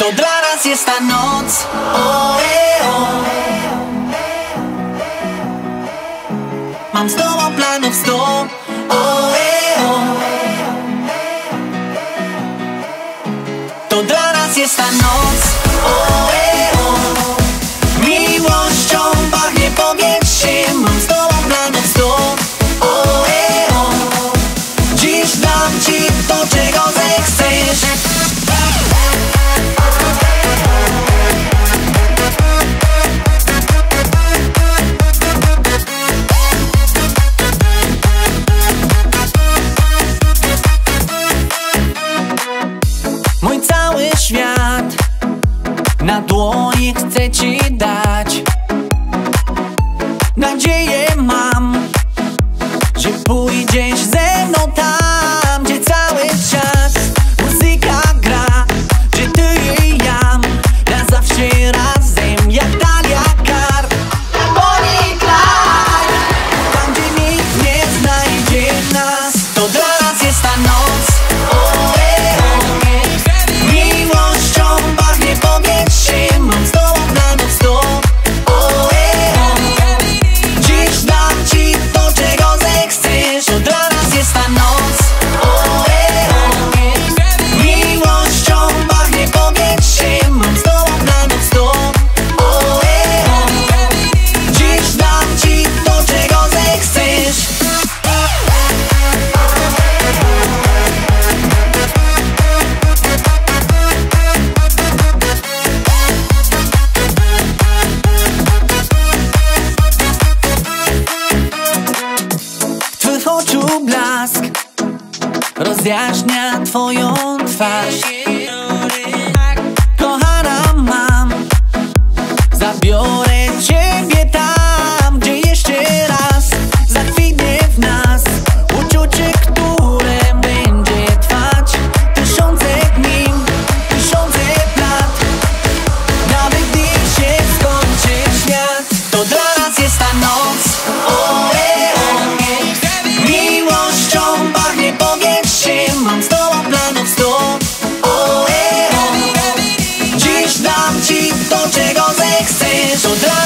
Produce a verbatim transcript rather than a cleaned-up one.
To dla nas jest ta noc. O, e, o. Mam z tobą planów sto. O, e, o. To dla nas jest ta noc. O, e, o. Miłością pachnie powietrze. Mam z tobą planów sto. O, e, o. Dziś dam ci to, czego zechcesz. Mój cały świat na dłoni chcę ci dać. Nadzieję mam, że pójdziesz ze mną tam, gdzie cały czas muzyka gra, że ty i ja na zawsze razem, jak Talia Kar, Bonnie i Clyde. Tam, gdzie nikt nie znajdzie nas. To dla nas jest ta noc. O, e, o. Miłością pachnie powietrze. Mam z tobą planów sto. O, e, o. Dziś dam ci to, czego zechcesz. To dla nas jest ta noc. O, e, o. Miłością pachnie powietrze. Mam z tobą planów sto. O, e, o. Dziś dam ci to, czego zechcesz. W twych oczu blask rozjaśnia twoją twarz. Kochana mam, zabiorę ciebie tam, gdzie jeszcze raz zakwitnie w nas uczucie, które będzie trwać tysiące dni, tysiące lat. Nawet gdy się skończy świat. To dla nas jest ta noc. O, e, o. Miłością pachnie powietrze. Mam z tobą planów sto. O, e, o. Dziś dam ci to, czego zechcesz. To dla